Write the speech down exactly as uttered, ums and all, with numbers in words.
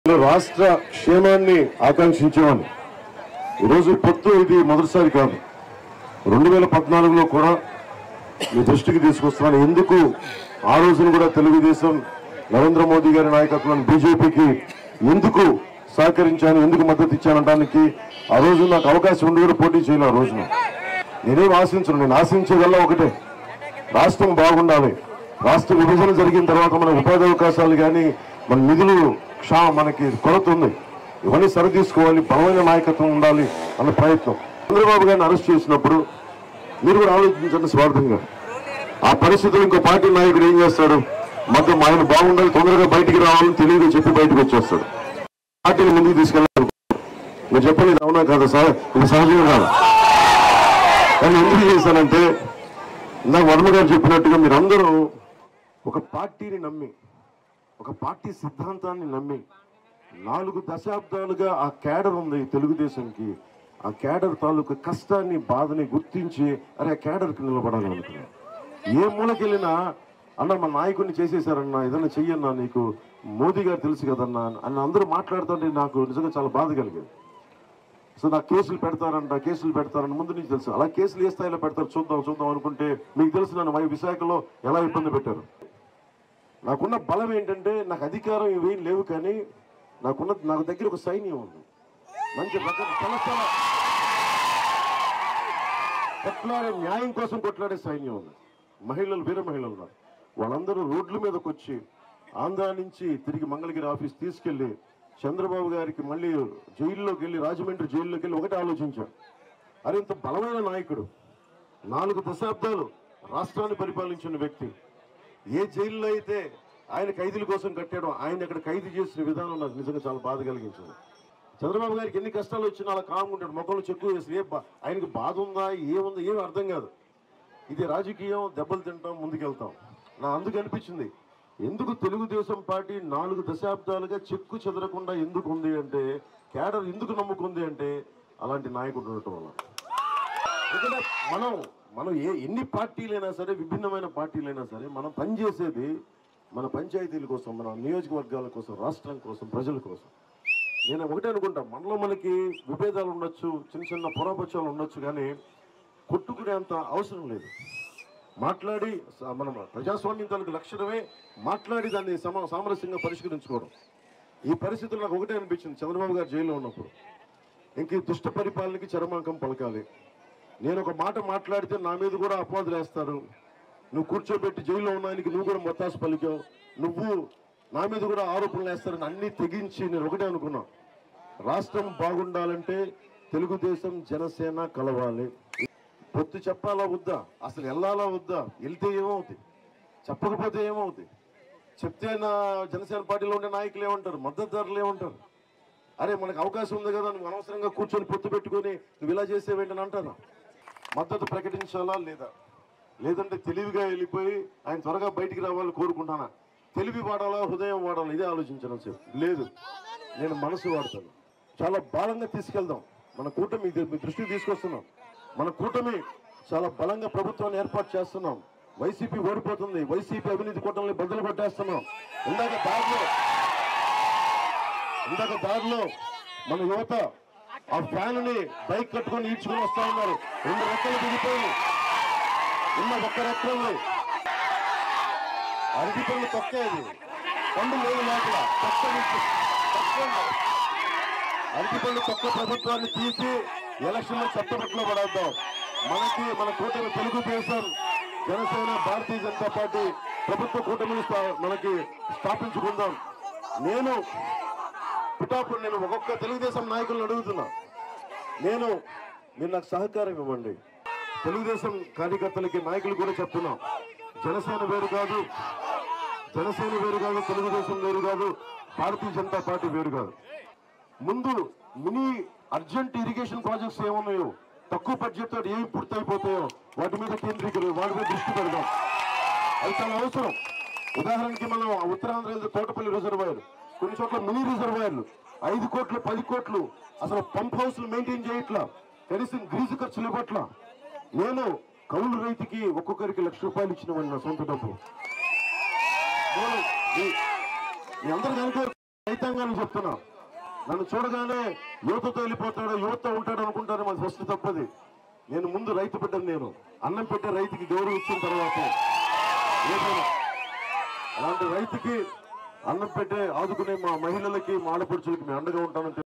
రాష్ట్ర క్షేమాన్ని ఆకాంక్షించేవాడిని. ఈరోజు పొత్తు ఇది మొదటిసారి కాదు, రెండు వేల పద్నాలుగులో కూడా మీ దృష్టికి తీసుకొస్తున్నాను. ఎందుకు ఆ రోజున కూడా తెలుగుదేశం నరేంద్ర మోదీ గారి నాయకత్వం బీజేపీకి ఎందుకు సహకరించాను, ఎందుకు మద్దతు ఇచ్చానడానికి ఆ రోజు నాకు అవకాశం ఉండి కూడా పోటీ చేయాలి. ఆ రోజున నేనేం ఆశించను, నేను ఆశించేదల్లా ఒకటే, రాష్ట్రం బాగుండాలి. రాష్ట్ర విభజన జరిగిన తర్వాత మన ఉపాధి అవకాశాలు కానీ మన నిధులు క్షా మనకి కొరత ఉంది, ఇవన్నీ సరితీసుకోవాలి, బలమైన నాయకత్వం ఉండాలి అన్న ప్రయత్నం. చంద్రబాబు గారిని అరెస్ట్ చేసినప్పుడు మీరు కూడా ఆలోచించండి స్వార్థంగా. ఆ పరిస్థితులు ఇంకో పార్టీ నాయకుడు ఏం చేస్తాడు, మొత్తం ఆయన బాగుండాలి, తొందరగా బయటికి రావాలని తెలియదు చెప్పి బయటకు వచ్చేస్తాడు. పార్టీని ముందుకు తీసుకెళ్ళాలి. నేను చెప్పలేదు అవునా కాదా సార్, ఇది సహజంగా కాదు. కానీ ఎందుకు చేశానంటే ఇందాక వర్మ గారు చెప్పినట్టుగా మీరందరూ ఒక పార్టీని నమ్మి, ఒక పార్టీ సిద్ధాంతాన్ని నమ్మి నాలుగు దశాబ్దాలుగా ఆ క్యాడర్ ఉంది తెలుగుదేశంకి. ఆ క్యాడర్ తాలూకు కష్టాన్ని బాధని గుర్తించి అరే ఆ క్యాడర్కి నిలబడాలి అనుకున్నాను. ఏ మూలకెళ్ళినా అన్న మా నాయకుడిని చేసేసారన్నా, ఏదన్నా చెయ్యన్నా, నీకు మోదీ గారు తెలుసు కదన్నా అని అందరూ మాట్లాడుతుంటే నాకు నిజంగా చాలా బాధ కలిగేది. సో నాకు కేసులు పెడతారంట, కేసులు పెడతారని ముందు నుంచి తెలుసు. అలా కేసులు ఏ స్థాయిలో పెడతారు చూద్దాం చూద్దాం అనుకుంటే మీకు తెలుసు నన్ను విశాఖలో ఎలా ఇబ్బంది పెట్టారు. నాకున్న బలం ఏంటంటే నాకు అధికారం ఇవేం లేవు, కానీ నాకున్న నాకు దగ్గర ఒక సైన్యం ఉంది, మంచి తలస్థాన కొట్లాడే న్యాయం కోసం కొట్లాడే సైన్యం ఉంది. మహిళలు, వీర మహిళలు ఉన్నారు. వాళ్ళందరూ రోడ్ల మీదకి వచ్చి ఆంధ్ర నుంచి తిరిగి మంగళగిరి ఆఫీస్ తీసుకెళ్లి చంద్రబాబు గారికి మళ్ళీ జైల్లోకి వెళ్ళి, రాజమండ్రి జైల్లోకి వెళ్ళి ఒకటి ఆలోచించాడు, అరే ఇంత బలమైన నాయకుడు, నాలుగు దశాబ్దాలు రాష్ట్రాన్ని పరిపాలించిన వ్యక్తి, ఏ జైల్లో అయితే ఆయన ఖైదీల కోసం కట్టాడో ఆయన అక్కడ ఖైదీ చేసిన విధానం నాకు నిజంగా చాలా బాధ కలిగించింది. చంద్రబాబు గారికి ఎన్ని కష్టాలు వచ్చినా అలా కామ్గా ఉంటాడు, మొక్కలు చెక్కు వేసి ఏ ఆయనకి బాధ ఉందా ఏముందా ఏమి అర్థం కాదు. ఇది రాజకీయం, దెబ్బలు తింటాం, ముందుకెళ్తాం. నా అందుకు అనిపించింది ఎందుకు తెలుగుదేశం పార్టీ నాలుగు దశాబ్దాలుగా చెక్కు చెదరకుండా ఎందుకు ఉంది అంటే, క్యాడర్ ఎందుకు నమ్ముకుంది అంటే అలాంటి నాయకుడు ఉండటం వల్ల. ఎందుకంటే మనం మనం ఏ ఎన్ని పార్టీలైనా సరే, విభిన్నమైన పార్టీలైనా సరే, మనం పనిచేసేది మన పంచాయతీల కోసం, మన నియోజకవర్గాల కోసం, రాష్ట్రం కోసం, ప్రజల కోసం. నేను ఒకటే అనుకుంటా, మనలో మనకి విభేదాలు ఉండొచ్చు, చిన్న చిన్న పొరపక్షాలు ఉండొచ్చు, కానీ కొట్టుకునేంత అవసరం లేదు. మాట్లాడి మనం ప్రజాస్వామ్యం తాలూకు లక్షణమే మాట్లాడి దాన్ని సమ సామరస్యంగా పరిష్కరించుకోవడం. ఈ పరిస్థితులు నాకు ఒకటే అనిపించింది, చంద్రబాబు గారు జైల్లో ఉన్నప్పుడు ఇంక ఈ దుష్ట పరిపాలనకి చరమాంకం పలకాలి. నేను ఒక మాట మాట్లాడితే నా మీద కూడా అపవాదులు వేస్తారు, నువ్వు కూర్చోబెట్టి జైల్లో ఉన్నానికి నువ్వు కూడా మొత్తాసు పలికావు, నువ్వు నా మీద కూడా ఆరోపణలు వేస్తారని అన్ని తెగించి నేను ఒకటే అనుకున్నా, రాష్ట్రం బాగుండాలంటే తెలుగుదేశం జనసేన కలవాలి. పొత్తు చెప్పాలా వద్దా, అసలు వెళ్ళాలా వద్దా, వెళ్తే ఏమవుతుంది, చెప్పకపోతే ఏమవుతుంది, చెప్తే నా జనసేన పార్టీలో ఉండే నాయకులు ఏమంటారు, మద్దతుదారులు ఏమంటారు, అరే మనకు అవకాశం ఉంది కదా నువ్వు అనవసరంగా కూర్చొని పొత్తు పెట్టుకొని నువ్వు ఇలా చేసేవేంటని అంటారా. మద్దతు ప్రకటించాలా లేదా, లేదంటే తెలివిగా వెళ్ళిపోయి ఆయన త్వరగా బయటికి రావాలని కోరుకుంటానా, తెలివి వాడాలా హృదయం వాడాలా, ఇదే ఆలోచించడం సేపు లేదు. నేను మనసు వాడతాను, చాలా బలంగా తీసుకెళ్దాం. మన కూటమి మీ దృష్టికి తీసుకొస్తున్నాం, మన కూటమి చాలా బలంగా ప్రభుత్వాన్ని ఏర్పాటు చేస్తున్నాం. వైసీపీ ఓడిపోతుంది, వైసీపీ అవినీతి కూటమిని బదులు పట్టేస్తున్నాం. ఇందాక దారిలో ఇందాక దారిలో మన యువత ఆ ఫ్యాన్ ని బైక్ కట్టుకొని ఈడ్చుకొని వస్తా ఉన్నారు. రెండు రెక్కలు దిగిపోయి ఉన్న ఒక్క రెక్కలు అరటి పళ్ళు తొక్కేది, పండు లేదు లోపల తొక్క అరటి పళ్ళు తొక్క ప్రభుత్వాన్ని తీసి ఎలక్షన్ లో చట్టబట్టలో పడేద్దాం. మనకి మన కూటమి తెలుగుదేశం, జనసేన, భారతీయ జనతా పార్టీ ప్రభుత్వ కూటమిని మనకి స్థాపించుకుందాం. నేను పిఠాపురం నేను ఒక్కొక్క తెలుగుదేశం నాయకులను అడుగుతున్నా, నేను మీరు నాకు సహకారం ఇవ్వండి. తెలుగుదేశం కార్యకర్తలకి నాయకులు కూడా చెప్తున్నాం, జనసేన వేరు కాదు, జనసేన వేరు కాదు, తెలుగుదేశం వేరు కాదు, భారతీయ జనతా పార్టీ వేరు కాదు. ముందు మినీ అర్జెంట్ ఇరిగేషన్ ప్రాజెక్ట్స్ ఏమున్నాయో, తక్కువ బడ్జెట్ తో ఏమి పూర్తయిపోతాయో వాటి మీద కేంద్రీకరి వాటి మీద దృష్టి పెడదాం. అది చాలా అవసరం. ఉదాహరణకి మనం ఉత్తరాంధ్ర తోటపల్లి రిజర్వాయర్, కొన్ని చోట్ల మినీ రిజర్వాయర్లు ఐదు కోట్లు పది కోట్లు అసలు పంప్ హౌస్లు మెయింటైన్ చేయట్లా, కనీసం గ్రీజు ఖర్చులు ఇవ్వట్లా. నేను కౌలు రైతుకి ఒక్కొక్కరికి లక్ష రూపాయలు ఇచ్చిన వాడిని నా సొంత డబ్బు. మీ అందరికీ అనుకో రైతాంగాన్ని చెప్తున్నా, నన్ను చూడగానే యువతతో వెళ్ళిపోతాడు, యువత ఉంటాడు అనుకుంటారు. మన ఫస్ట్ తప్పది. నేను ముందు రైతు బిడ్డను. నేను అన్నం పెట్టే రైతుకి గౌరవం ఇచ్చిన తర్వాత ఏదైనా అలాంటి రైతుకి అన్నం పెట్టే ఆదుకునే మా మహిళలకి, మా ఆడపడుచులకి మేము అండగా ఉంటానని